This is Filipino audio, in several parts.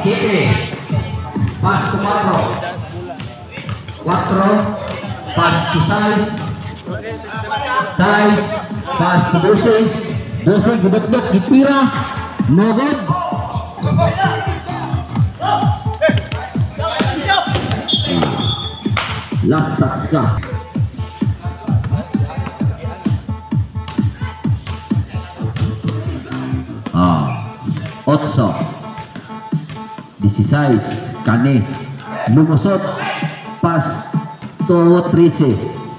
7, pasto 4, 4, pasto 6, 6, pasto 12, 12, gudok-dok, gitira, no good. Last touch ka. Otso 16 Kane lumusot pas to 13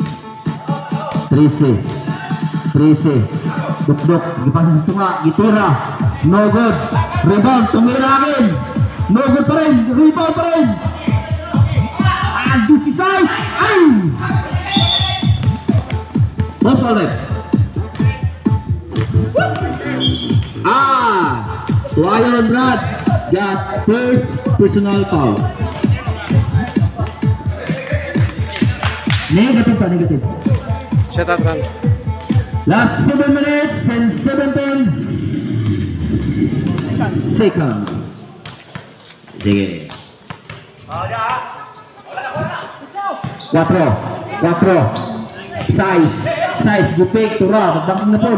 duk-duk dipasang sa tunga gitira no good rebound tumirangin no good pa rin rebound pa rin 16 ay boss balik Ryan Brad got first personal foul. Negative pa, negative. Shut out run. Last 7 minutes and 17 seconds. Sige. 4 size gupik tura magbangang na po.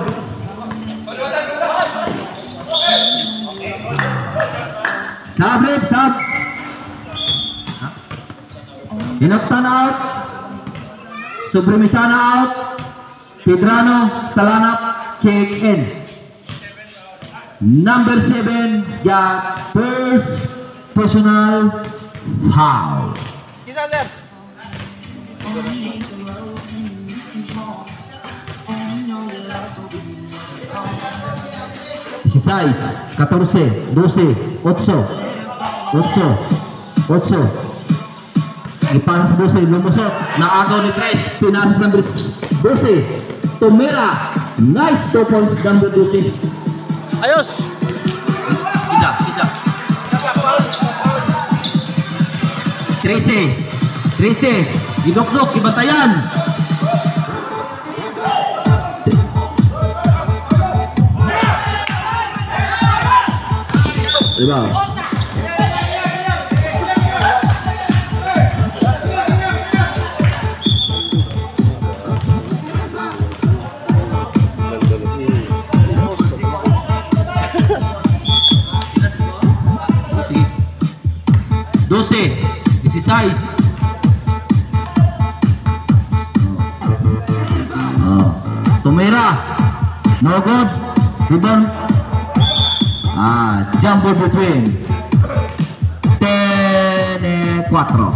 Sub. Hinaptan out. Subrimisana out. Pedrano, Salanap, check in. Number 7 got first personal foul. Kisa sir. Size 14, 12, 8 Ipanas 12, lumusot naagaw ni Tres, pinasas number 12 Tumira, nice 2 points number 12. Ayos. Ida 13 idok-dok, ibatayan diba? Doce, 16. Tumira, no good. Rebound. Jump ball between 10 and 4.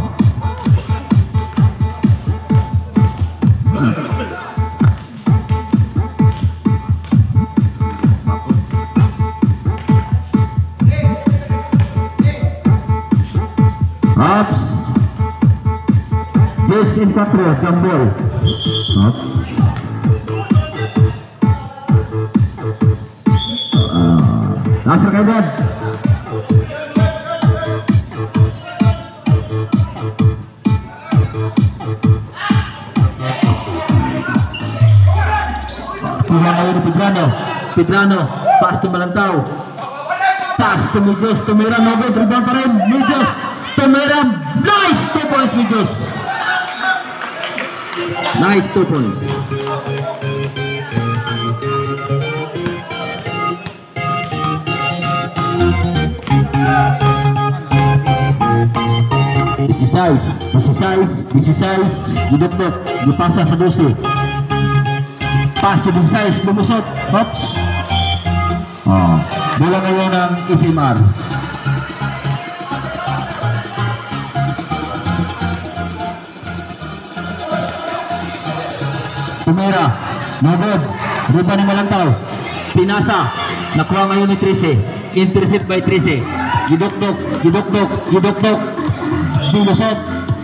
Ups. 10 and 4, jump ball. Langsung kebab. Tuhan awal Pedrano, pas to Malantau, pas to Mijos, Tumira no good, rebound pa rin, Mijos, Tumira, nice 2 points Mijos, nice 2 points. Size, duduk-duk, dipasa sa 12. Pas sa 16, lumusot, hops. Bola ngayon ng SMR. Tumira, no good, rupa ni Malantau. Pinasa, nakuha ngayon ni 13. Intercept by 13. Duduk-duk, lumusot.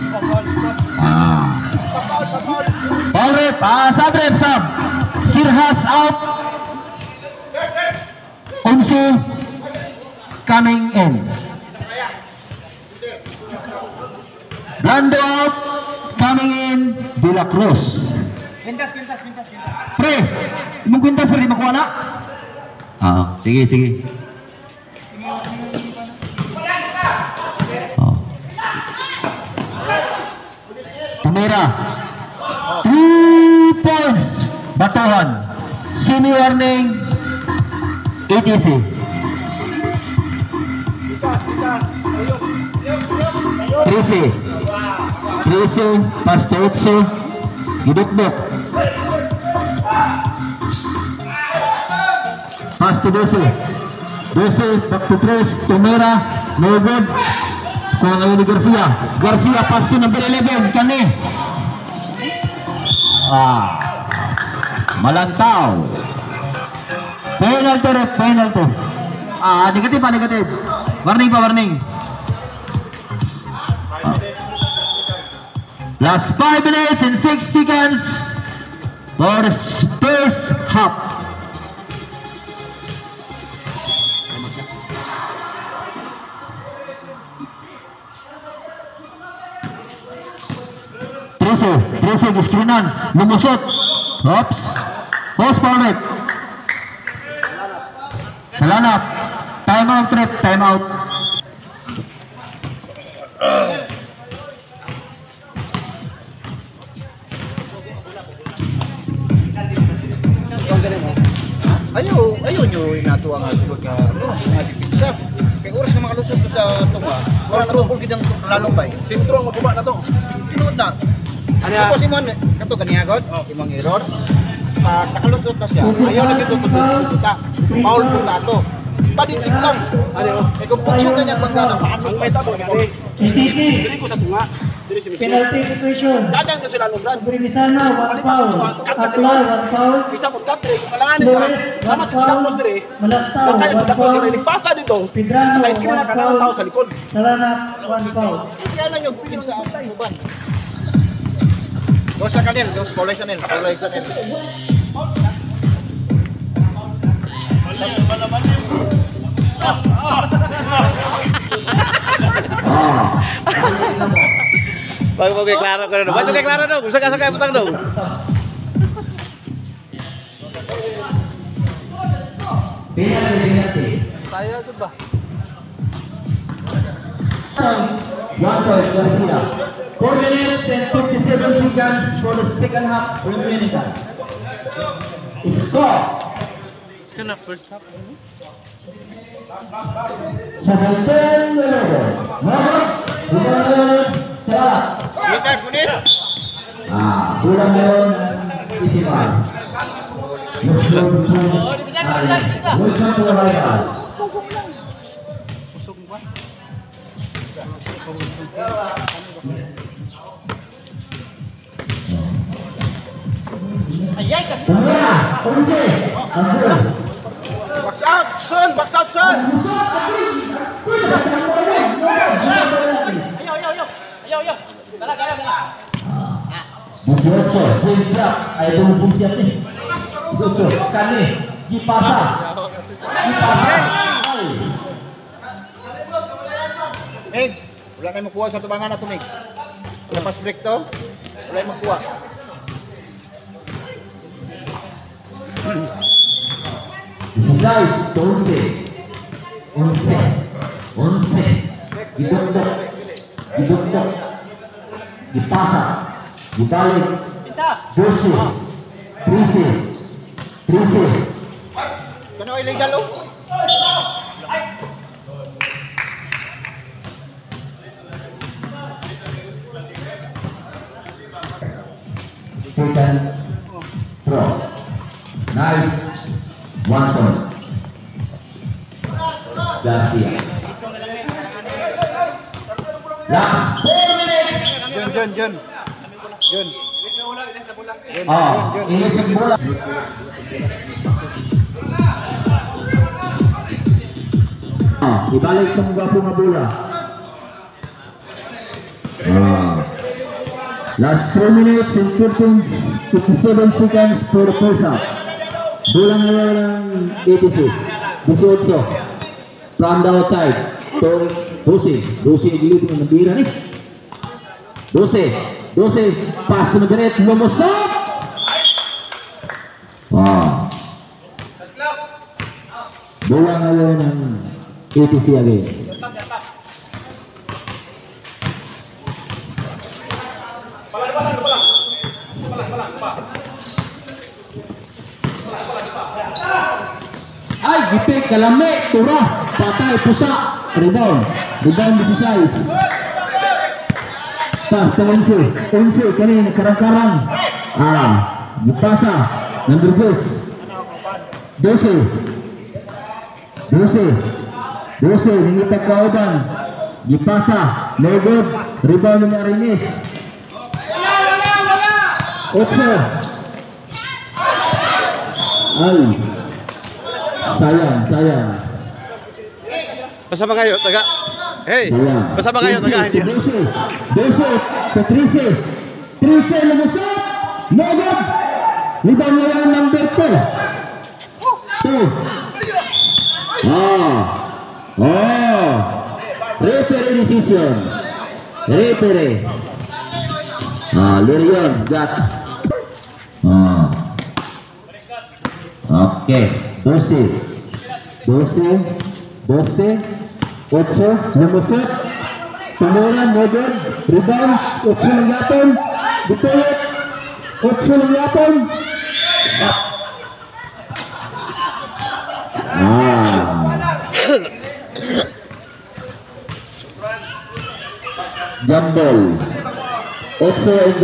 Ball rep, sub. Sirhas out. Unsu coming in. Blando out, coming in. De La Cruz. Pintas. Pre, mong kwintas pre, makuha na? Sige. Tumira. 3 points. Batuhan. Semi-warning. ETC. Trisi. Pas to Utsu. Gidukduk. Pas to Dosi. Back to Tres. Tumira. No good. Kuha ngayon ni Garcia. Garcia pass to number 11. Kani. Malantaw. Penalty ref. Penalty. Negative. Warning. Last 5 minutes and 6 seconds for the first half. Trese di screenan, lumusot. Oops. Post forward. Salanap. Time out ref, time out. Ayaw nyo inato ang ato ka mga dipinsa. Kaya oras na makalusot ko sa tunga. Wala na po gidang lalong bay. Sintro ang maguba na to. Pinuod na. Tapos imong kato kaniagot, imong error. Sa kalusot na siya. Ayaw na gito kita. Foul po na to. Paditik lang. Kung puso ka niya bangga na paano may tabo. Dili ko sa tunga. Penalty situation. Dagang kasi lalong brad. Primisana, 1 foul. Atla, 1 foul. Isa po katre. Malangan siya. Sama sa tinapos dire. Malantaw, Kaya sa 1 tapos foul. dire. Pasa dito. Pidrano, Naka-screen na 1 kanang foul. tao sa likod. Salanap, 1 foul. Kaya lang yung piling sa atay mo ba? Doon sa kanil, doon sa kulay sa nil. Bago klaro ko na doon. Bago klaro doon. Gusto ka sa putang doon. Penalty. Tayo ito ba? 1 point Garcia. 4 minutes and 57 seconds for the second half remaining time. Score. It's gonna first half. 17 Salah. Pulang yun. Isipan. Welcome to the rival. Semua, polisi. Box out, son! Box out, son! Ayaw. Tara. Musuh, siap. Ayo tunggu siap nih. Musuh, kami dipasang. Migs, wala kayo makuha sa tubangan na to, Migs. Lepas break to, wala kayo makuha. Guys, 11. Didukduk. Dipasang. Dibalik. 12. 13. Kano illegal o? Second throw. Nice. 1 point. Garcia. Last 4 minutes. Jun. Ini bola. Ibalik sa mga bunga bola. Last 4 minutes and 57 seconds for the first half. Bola ngayon ng ATC. 18. From the outside. To 12 dulu dengan bira nih. 12 pas ke Magaret lumusot. Bola ngayon ng ATC again. ipik, kalami, tura, patay, pusa, rebound, 16. Pas ke Unsi, kini karang-karang, dipasa, number 12, Dose, nilipat ke Oban, dipasa, no good, rebound ni Arinis, 8. Ay, sayang. Bersama kayo, taga. Hey, Sayang. bersama kayo, taga. Dose, ke Trise lumusot, no good, rebound lawan number 2. Referee decision. Lirion got. Oke, 12, 8, lumusot, penurunan modern, rebound, 8 ditolak, 8. Jambol 8 and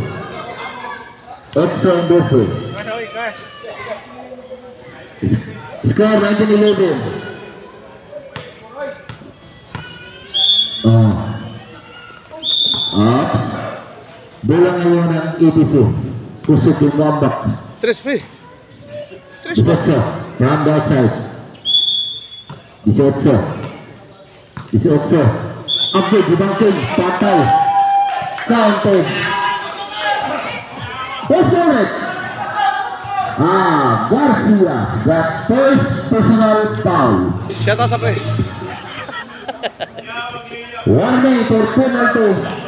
12. Skor 19-11. Ops. Bola ngayon ng ETC. Kusog yung wambak. 3 free. 18. From the outside. 18. Update di bangking. Patay. Counter. Post forward. Garcia got first personal foul. Shout out sa pre. Warning for penalty.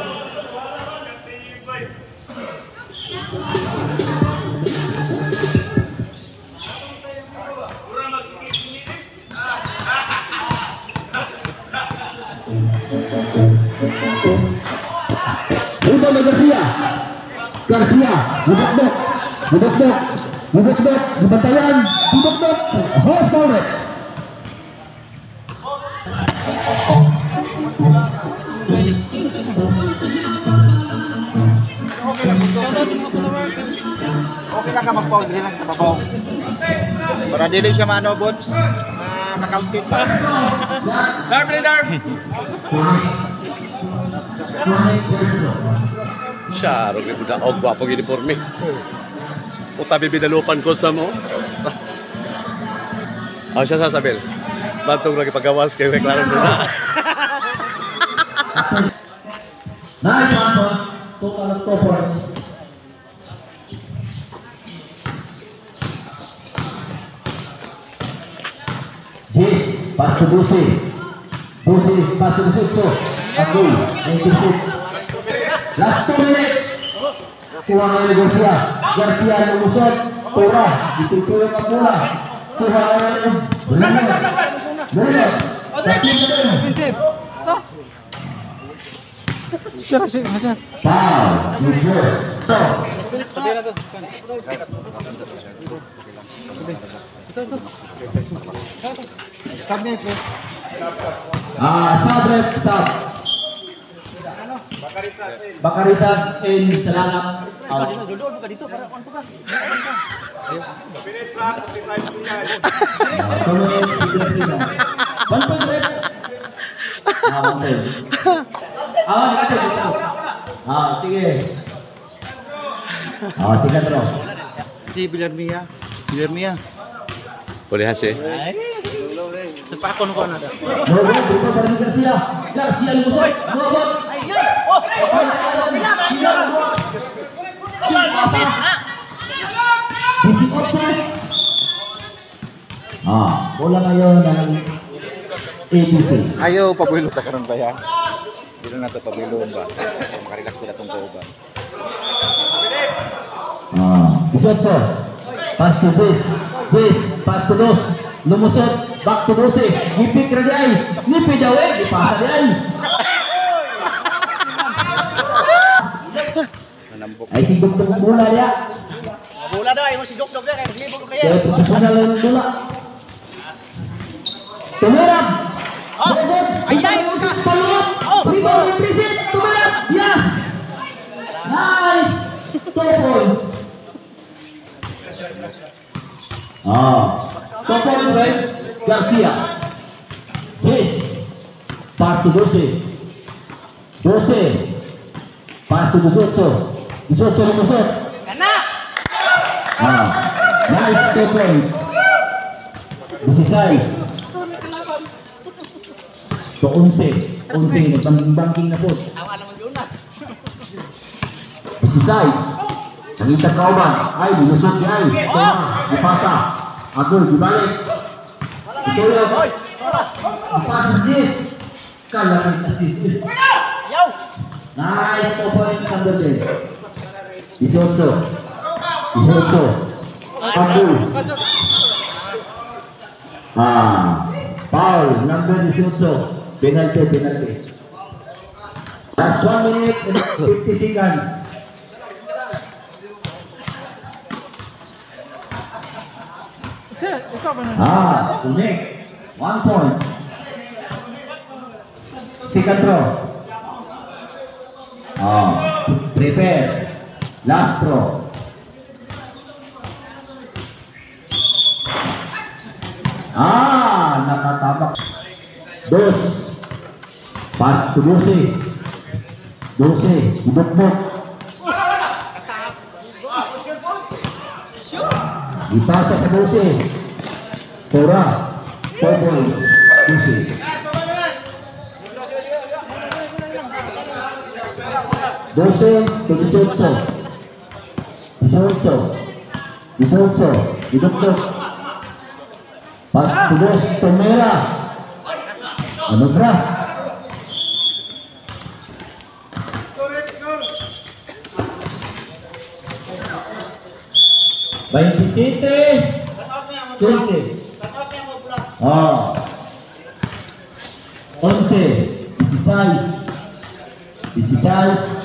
Rebound Garcia, Mudok, dibantayan, Mudok, host forward. Okay lang ka mag-foul, dili lang ka mag-foul. Para dili siya maano, bots. Makauntit pa. Siya, rin ko na og gwapong uniforme. O tabi binalupan ko sa mo. Siya sasabil. Bantong lagi pagawas kayo klaro na. Nice one, total of 2 points. Pass to Busi, pass to Busi, Abdul, intercept. Last 2 minutes. Kuha na ni Garcia lumusot, tura, ditutuloy ang bola. Kuha na ni Bruno. Foul, sub. Bakarisas in Salanap. Duduk buka dito para kuan ka. Sige. Sige bro. Si Bilarmia. Boleh hasil. Terpakon ko na. Berubah dari Garcia lumusot. Nobot. Bisi offside. Bola ngayon ng ABC. Ayo pabuilo ta karon ba ya? Dili na to pabuilo ba. Makarelax ko datong ko ba. Bisotso. Pass to pass to Dos. Lumusot, back to Dose. Ipik ra di ay. Nipi daw ipasa di ay. Ay sigog-dog bola dia. Bola daw ay mo si Dok-dok kay libo ko kaya. Kaya profesional ng bola. Tumirap. Oh. Nogot. Ay. Palunok. Oh. Rebound, represent. Tumirap. Yes. Nice. 2 points. 2 points, right? Garcia. Yes. Pass to 12. 12. Pass to 18. 18 lumusot. Nice 2 points. 16. To 11. 11. Nagbangking na po. 16. Nangita kauban. Ay, lumusot niya ay. Ipasa. Agul, dibalik. Ito yun. Ipasa 10. Kala ng assist. Nice 2 points number 10. 18. Abdul. Foul number 18. Penalty. Last 1 minute and 50 seconds. Unik. 1 point. Second throw. Prepare. Last throw. Nakatabak. 2. Pass to 12. 12. Bubuk-buk. Ipasa sa 12. Tora. 4 points. 12. 12 to 18. 18. Bubuk-buk. Pas tulis Tumera. Ano bra? Baintisiete. 15. 11. 16.